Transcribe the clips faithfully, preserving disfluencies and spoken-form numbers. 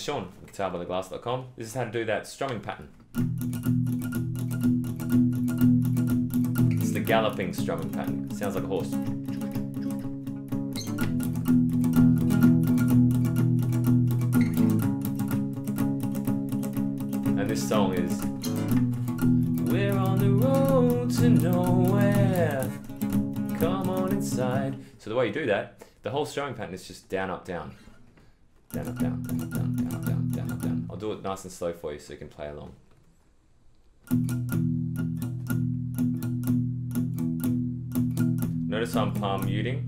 Sean from guitar by the glass dot com. This is how to do that strumming pattern. It's the galloping strumming pattern. It sounds like a horse. And this song is we're on the road to nowhere. Come on inside. So the way you do that, the whole strumming pattern is just down, up, down. Down, up, down, down, up, down, down, up, down, down, up, down. I'll do it nice and slow for you so you can play along. Notice I'm palm muting.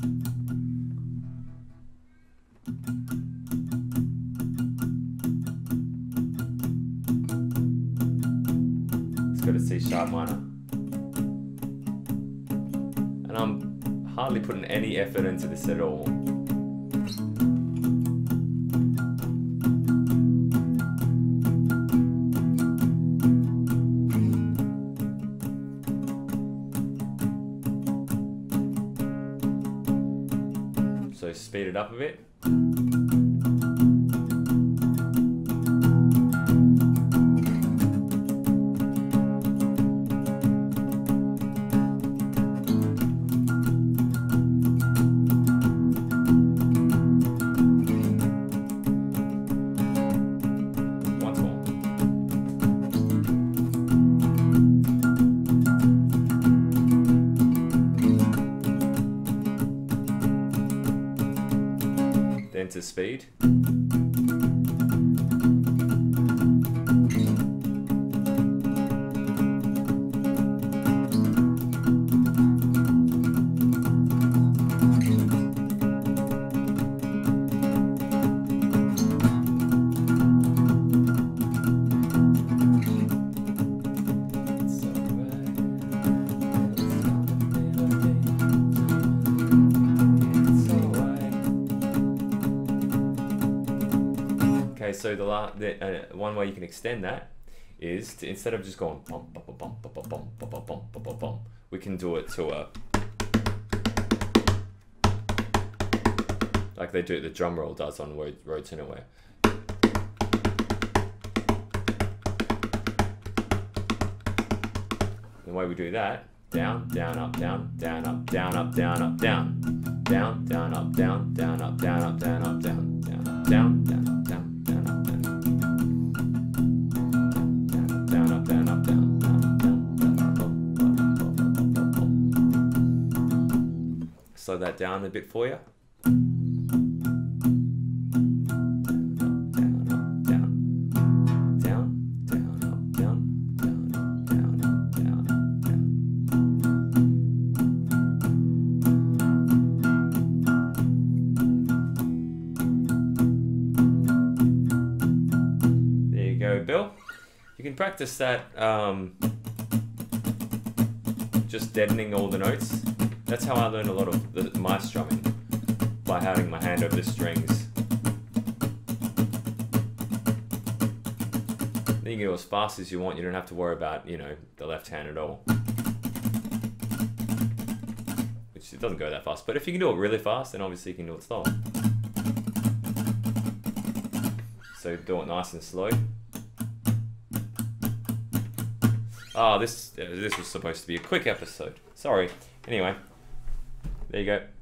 Let's go to C sharp minor. And I'm hardly putting any effort into this at all. So speed it up a bit. Once more. Then to speed. Okay, so the, la the uh, one way you can extend that is to, instead of just going bum, bum, bum, bum, bum, bum, bum, bum, bum, bum, bum, bum, we can do it to a like they do the drum roll does on Road, Road to Nowhere. The way we do that, down, down, up, down, down, up, down, up, down, up, down, down, down, up, down, down, up, down, up, down, up, down, down, up, down, down, up, down. Slow that down a bit for you. There you go, Bill. You can practice that um, just deadening all the notes. That's how I learned a lot of the, my strumming, by having my hand over the strings. Then you can go as fast as you want. You don't have to worry about, you know, the left hand at all. Which it doesn't go that fast, but if you can do it really fast, then obviously you can do it slow. So do it nice and slow. Ah, oh, this, uh, this was supposed to be a quick episode. Sorry. Anyway. There you go.